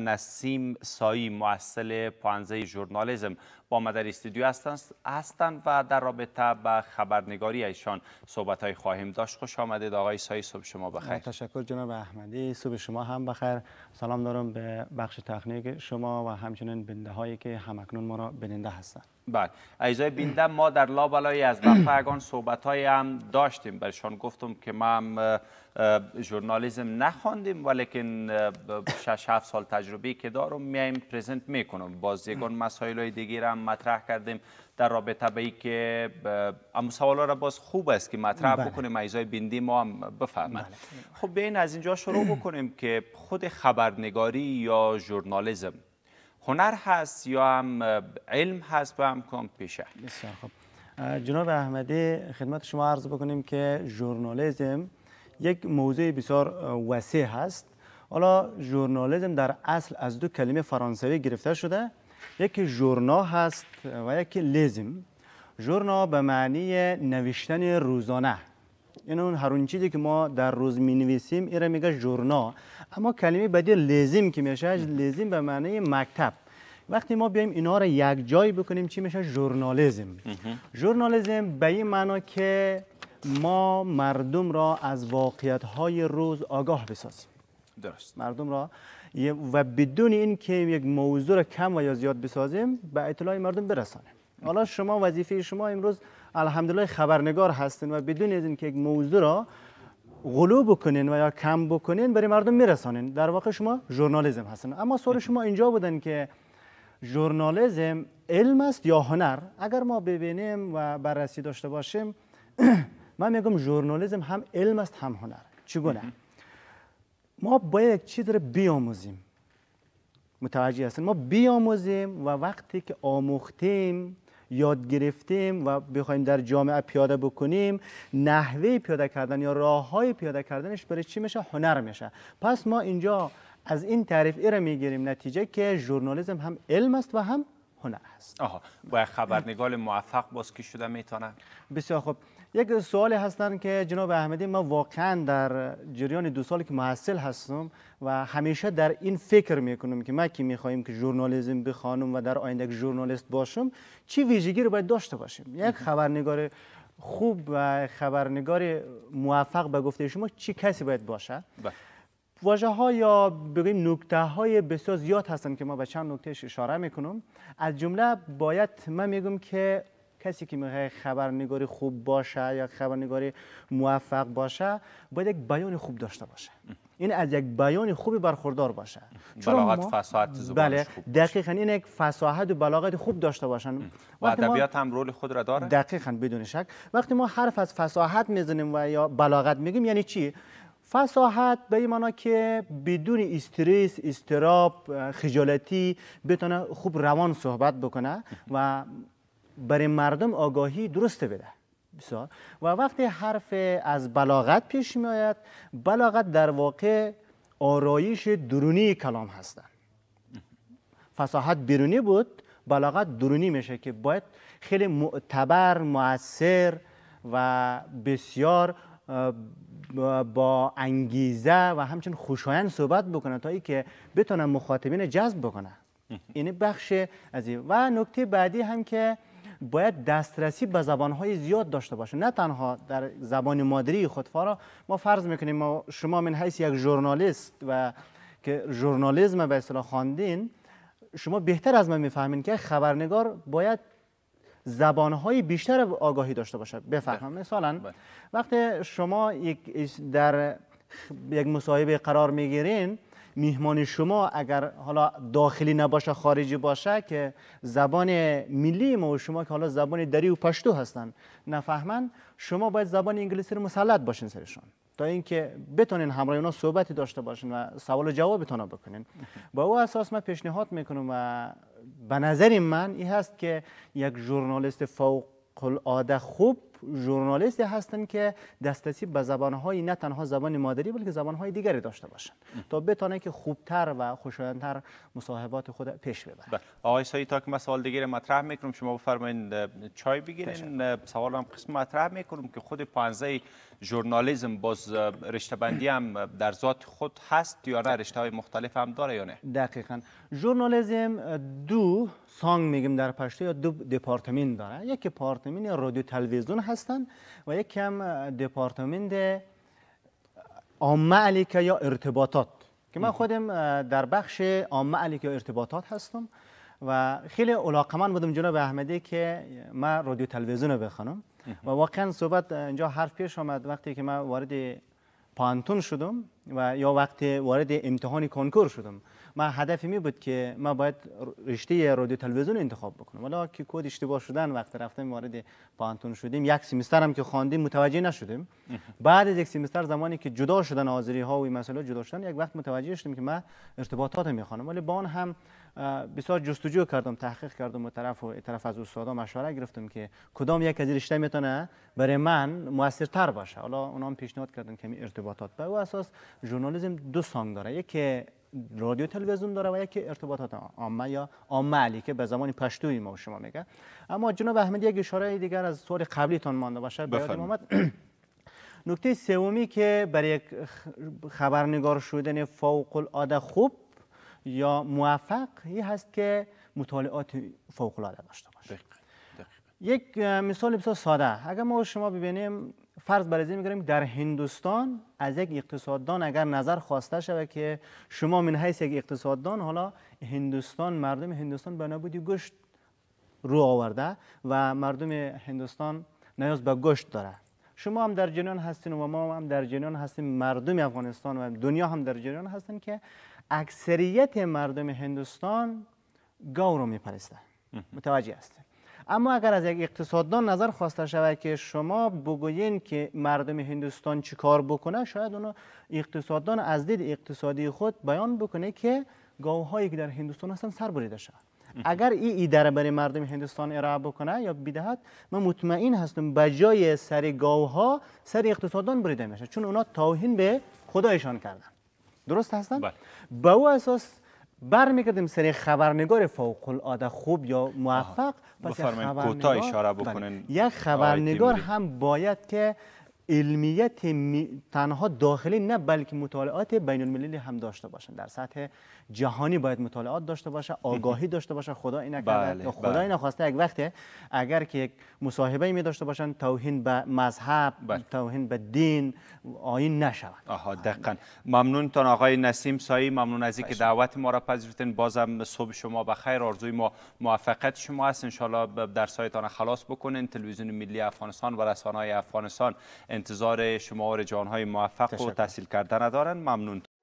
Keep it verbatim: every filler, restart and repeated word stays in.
نسیم سایی محصل پانزه ژورنالیسم با ما در استودیو هستند و در رابطه به خبرنگاری ایشان صحبت‌های خواهیم داشت. خوش آمدید آقای سایی، صبح شما بخیر. تشکر جناب احمدی، صبح شما هم بخیر. سلام دارم به بخش تکنیک شما و همچنین بیننده هایی که همکنون ما را بیننده هستند. بله اعضای بیننده، ما در لابلای از وقفه اگان صحبت های هم داشتیم، برشان گفتم که ما هم ژورنالیسم نخواندیم ولیکن شش هفت سال تجربه که دارم میایم پرزنت میکنم. باز یگان مسائل های دیگه هم مطرح کردیم در رابطه به ای که اما سوالا را باز خوب است که مطرح بله. بکنیم اعضای بیننده ما هم بفهمند. بله. خب بیاین از اینجا شروع بکنیم که خود خبرنگاری یا ژورنالیسم هنر هست یا هم علم هست و هم کام پیشه؟ بسیار خوب جناب احمدی، خدمت شما عرض بکنیم که ژورنالیسم یک موضوع بسیار وسیع هست. حالا ژورنالیسم در اصل از دو کلمه فرانسوی گرفته شده، یکی ژورنا هست و یکی لیزم. ژورنا به معنی نوشتن روزانه، این اون هر اون چیزی که ما در روز می نویسیم ایره میگه ژورنا. اما کلمه بعدی لیزم که میشه، لیزم به معنی مکتب. وقتی ما بیایم اینا رو یک جای بکنیم چی میشه؟ ژورنالیسم. ژورنالیسم به این معنا که ما مردم را از واقعیت های روز آگاه بسازیم. درست. مردم را و بدون این که یک موضوع را کم و یا زیاد بسازیم به اطلاع مردم برسانیم. حالا شما وظیفه شما امروز الحمدلله خبرنگار هستین و بدون از این که یک موضوع را غلو بکنین و یا کم بکنین برای مردم میرسانین، در واقع شما ژورنالیسم هستین. اما سوال شما اینجا بودن که ژورنالیسم علم است یا هنر؟ اگر ما ببینیم و بررسی داشته باشیم من میگم ژورنالیسم هم علم است هم هنر. چگونه؟ ما باید یک چیز رو بیاموزیم. متوجه هستین؟ ما بیاموزیم و وقتی که آموختیم، یاد گرفتیم و بخوایم در جامعه پیاده بکنیم، نحوه پیاده کردن یا راههای پیاده کردنش برای چی میشه؟ هنر میشه. پس ما اینجا از این تعریف ایره میگیریم نتیجه که ژورنالیسم هم علم است و هم هنر است. آها، و خبرنگار موفق باز کی شده میتونه؟ بسیار خوب. یک سوالی هستن که جناب احمدی، ما واقعا در جریان دو سالی که محصل هستم و همیشه در این فکر میکنم که ما که میخوایم که ژورنالیسم بخوانم و در آینده ژورنالیست باشم چی ویژگی رو باید داشته باشیم؟ یک خبرنگار خوب و خبرنگار موفق به گفته شما چی کسی باید باشه؟ واژه ها یا بگیم نکته های بسیار زیاد هستن که ما به چند نکته اشاره میکنم. از جمله باید من میگم که کسی که میخواد خبرنگاری خوب باشه یا خبرنگاری موفق باشه باید یک بیان خوب داشته باشه. این از یک بیان خوبی برخوردار باشه. بلاغت، فصاحت زبانش بله خوب. دقیقاً این یک فصاحت و بلاغت خوب داشته باشن. و ادبیات هم رول خود را داره؟ دقیقاً بدون شک. وقتی ما حرف از فصاحت میزنیم و یا بلاغت میگیم یعنی چی؟ فصاحت به این معنا که بدون استرس، استراب، خجالتی بتونه خوب روان صحبت بکنه و برای مردم آگاهی درست بده. بسیار. و وقتی حرف از بلاغت پیش می آید، بلاغت در واقع آرایش درونی کلام هستند. فصاحت بیرونی بود، بلاغت درونی میشه که باید خیلی معتبر، مؤثر و بسیار با انگیزه و همچنین خوشایند صحبت بکنه تا ای که بتونه مخاطبین جذب بکنه. این بخش از این. و نکته بعدی هم که باید دسترسی به زبانهای زیاد داشته باشه، نه تنها در زبان مادری خودفارا. ما فرض میکنیم ما شما من حیث یک ژورنالیست و که ژورنالیسم به اصطلاح خواندین، شما بهتر از من میفهمین که خبرنگار باید زبانهای بیشتر آگاهی داشته باشه. بفهمم مثلا وقتی شما یک در یک مصاحبه قرار میگیرین، میهمان شما اگر حالا داخلی نباشه خارجی باشه که زبان ملی ما و شما که حالا زبان دری و پشتو هستن نفهمن، شما باید زبان انگلیسی رو مسلط باشین سرشون تا اینکه بتونین همراه اونا صحبتی داشته باشین و سوال و جوابتون بکنین. با او اساس من پیشنهاد میکنم و به نظر من این هست که یک ژورنالیست فوق العاده خوب ژورنالیستی هستن که دسترسی به زبانهای نه تنها زبان مادری بلکه زبانهای دیگری داشته باشن تا بتونه که خوبتر و خوشایندتر مصاحبات خود پیش ببرن. آقای سایی، تا که من سوال دیگه مطرح میکنم شما بفرمایید چای بگیرین. سوالم قسم مطرح میکنم که خود پانزه ژورنالیسم باز رشته بندی هم در ذات خود هست یا نه رشته های مختلف هم داره یا نه؟ دقیقاً ژورنالیسم دو سانگ میگیم در پشتو یا دو دپارتمنت داره. یک دپارتمنت رادیو تلویزیون هستن و یک هم دپارتمنت عامه علیکه یا ارتباطات که من خودم در بخش عامه علیکه یا ارتباطات هستم و خیلی علاقمند بودم جناب احمدی که من رادیو تلویزیون رو بخونم و واقعا صحبت اینجا حرف پیش آمد وقتی که من وارد پانتون شدم و یا وقتی وارد امتحان کنکور شدم. من هدفی می بود که من باید رشته رادیو تلویزیون انتخاب بکنم، ولی که کد اشتباه شدن وقتی رفتم وارد پانتون شدیم یک سمستر هم که خواندیم متوجه نشدیم. بعد از یک سمستر زمانی که جدا شدن حاضری ها و این مسائل جدا شدن یک وقت متوجه شدم که من ارتباطات میخوانم، ولی با آن هم بسیار جستجو کردم، تحقیق کردم و طرف و طرف از استادا مشوره گرفتم که کدام یک از رشته میتونه برای من موثرتر باشه. حالا اونا هم پیشنهاد کردن که ارتباطات. به او اساس ژورنالیسم دو سانگ داره، یکی رادیو تلویزیون داره و یکی ارتباطات عامه یا عامه علی که به زبان پشتویی ما شما میگه. اما جناب احمدی یک اشاره دیگر از سوال قبلیتون مانده باشه به یادم اومد. نکته سومی که برای یک خبرنگار شدن فوق العاده خوب یا موفق این هست که مطالعات فوق العاده داشته باشه. یک مثال بسیار ساده، اگر ما شما ببینیم فرض بر این می‌گیریم در هندوستان از یک اقتصاددان اگر نظر خواسته شود که شما من حیث یک اقتصاددان حالا هندوستان مردم هندوستان به نابودی گوشت رو آورده و مردم هندوستان نیاز به گوشت داره، شما هم در جریان هستین و ما هم در جریان هستیم، مردم افغانستان و دنیا هم در جریان هستن که اکثریت مردم هندوستان گاو رو میپرستن. متوجه هستین؟ اما اگر از یک اقتصاددان نظر خواسته شود که شما بگویین که مردم هندوستان چی کار بکنه، شاید اونو اقتصاددان از دید اقتصادی خود بیان بکنه که گاوهایی که در هندوستان هستن سر بریده شود. اگر این ایده را برای مردم هندوستان ارائه بکنه یا بدهد، من مطمئن هستم به جای سر گاوها سر اقتصاددان بریده میشه، چون اونا توهین به خدایشان کردن. درست هستن؟ به او اساس برمیگردیم سری خبرنگار فوق العاده خوب یا موفق. پس یک خبرنگار اشاره بکنن. یک خبرنگار هم باید که علمیت می... تنها داخلی نه بلکه مطالعات بین المللی هم داشته باشن، در سطح جهانی باید مطالعات داشته باشه، آگاهی داشته باشه. خدا این نکرده، خدا بله. این خواسته یک وقته اگر که یک مصاحبه می داشته باشن توهین به مذهب، بله. توهین به دین آیین نشود. آها دقیقاً. ممنونتان آقای نسیم سایی، ممنون از اینکه دعوت ما را پذیرفتین. بازم صبح شما بخیر، آرزوی ما موفقیت شما است. ان شاءالله درسایتان خلاص بکنین. تلویزیون ملی افغانستان و رسانه‌های افغانستان انتظار شما و رجان‌های موفق و تحصیل کردن دارن. ممنون.